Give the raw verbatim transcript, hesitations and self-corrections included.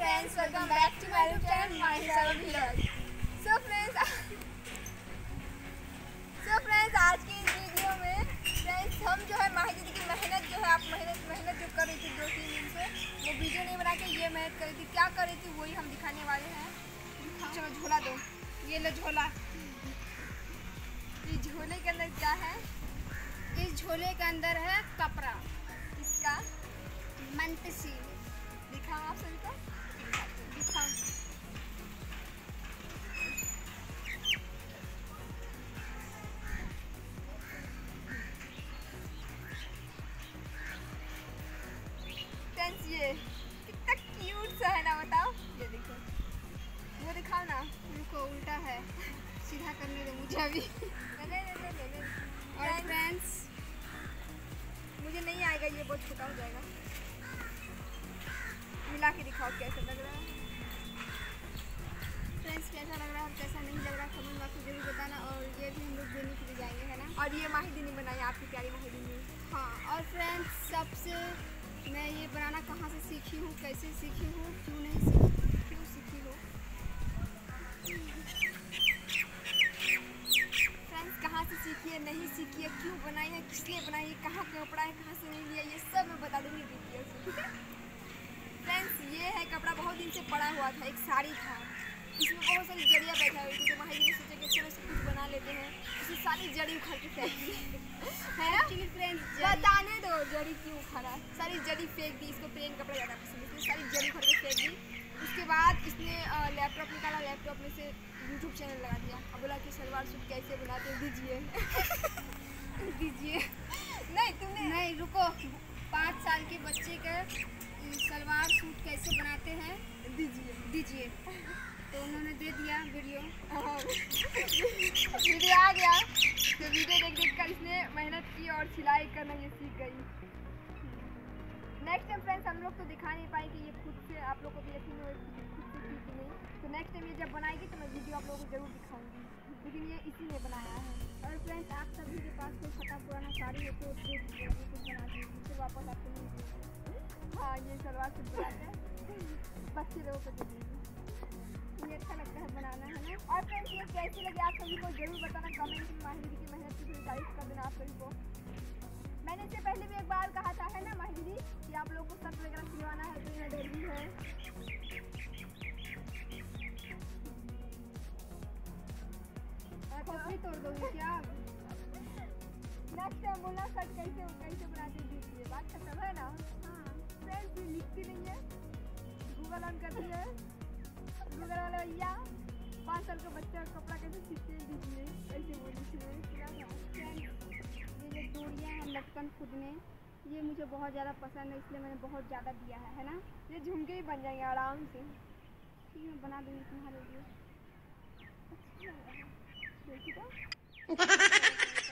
friends, welcome back to my YouTube channel myself vlog. So friends, so friends आज की इस video में friends हम जो है माही दीदी की मेहनत जो है आप मेहनत मेहनत जो कर रही थी दो तीन दिन से वो वीडियो नहीं बना के ये मेहनत कर रही थी, क्या कर रही थी वही हम दिखाने वाले हैं। चलो झोला दो, ये लो झोला। इस झोले के अंदर क्या है? इस झोले के अंदर है कपड़ा, इसका मंतसी। दिखाओ आप सभी को, दिखाओ। फ्रेंड्स ये कितना क्यूट सा है ना, बताओ। ये देखो, वो दिखाओ ना। उनको उल्टा है, सीधा करने दो मुझे अभी। ले ले ले ले ले। और फ्रेंड्स मुझे नहीं आएगा, ये बहुत छोटा हो जाएगा। मिला के दिखाओ कैसा लग रहा है। फ्रेंड्स कैसा लग रहा है और कैसा नहीं लग रहा कमेंट बॉक्स में जरूर बताना। और ये भी हम लोग देने के लिए जाएंगे, है ना। और ये माही दीदी बनाई, आपकी प्यारी माही दीदी। हाँ, और फ्रेंड्स सबसे मैं ये बनाना कहाँ से सीखी हूँ, कैसे सीखी हूँ, क्यों नहीं सीखी, क्यों सीखी हूँ फ्रेंड्स, कहाँ से सीखी है, नहीं सीखी है, क्यों बनाई है, किस लिए बनाई है, कहाँ कपड़ा है, कहाँ से नहीं लिया, ये सब मैं बता दूँगी वीडियो से, ठीक है। फ्रेंड्स ये है कपड़ा बहुत दिन से पड़ा हुआ था, एक साड़ी था, इसमें बहुत सारी जड़ियाँ बैठा हुई थी। तो माही जी ने सोचा कि चलो सब कुछ बना लेते हैं, इसमें सारी जड़ी उखाड़ के फेंक दी है ना। एक्चुअली फ्रेंड्स बताने दो जड़ी क्यों उखाड़ा, सारी जड़ी फेंक दी। इसको प्लेन कपड़ा ज़्यादा पसंद है, इसने सारी जड़ी उखाड़ के फेंक दी। उसके बाद इसने लैपटॉप निकाला, लैपटॉप में से यूट्यूब चैनल लगा दिया और बोला कि सलवार सूट कैसे बनाते हैं दीजिए दीजिए। नहीं तुमने नहीं, रुको। पाँच साल के बच्चे का सलवार सूट कैसे बनाते हैं दीजिए दीजिए तो उन्होंने दे दिया वीडियो। वीडियो आ गया तो वीडियो देख देख कर इसने मेहनत की और सिलाई करना ये सीख गई। नेक्स्ट टाइम फ्रेंड्स हम लोग तो दिखा नहीं पाए कि ये खुद से, आप लोग को भी यकीन हो खुद से सीखी नहीं। तो नेक्स्ट टाइम ये जब बनाएगी तो मैं वीडियो आप लोगों को जरूर दिखाऊंगी, लेकिन ये इसी ने बनाया है। और फ्रेंड्स आप सभी के पास कोई फटा पुराना साड़ी हो तो दे दीजिए, ये कुछ बना दीजिए, फिर वापस आपको नहीं दीजिए। हाँ, ये सलवार सूट बनाते हैं, बच्चे लोगों को दे दीजिए, ये अच्छा लगता है बनाना, है ना। और फ्रेंड्स ये कैसे लगे आप सभी को जरूर बताना कमेंट में। माही दीदी की मेहनत की थोड़ी तारीफ कर देना आप सभी को। मैंने इससे पहले भी एक बार कहा था, है ना माही दीदी, कि आप लोगों को शर्ट वगैरह सिलवाना है तो यहाँ डरवी है। कॉपी तोड़ दोगे क्या? नेक्स्ट टाइम बोलना शर्ट कैसे कैसे बनाते दीजिए, बात खत्म है ना। हाँ फ्रेंड्स ये लिखती नहीं है, गूगल ऑन करती है, गूगल वाले भैया पाँच साल का बच्चा कपड़ा कैसे सीखते हैं दीजिए, कैसे बोली। ये जो डोरियाँ हैं लटकन खुदने, ये मुझे बहुत ज़्यादा पसंद है, इसलिए मैंने बहुत ज़्यादा दिया है, है ना। ये झुमके ही बन जाएंगे आराम से। ठीक है, बना दूँगी तुम्हारे लिए। अच्छा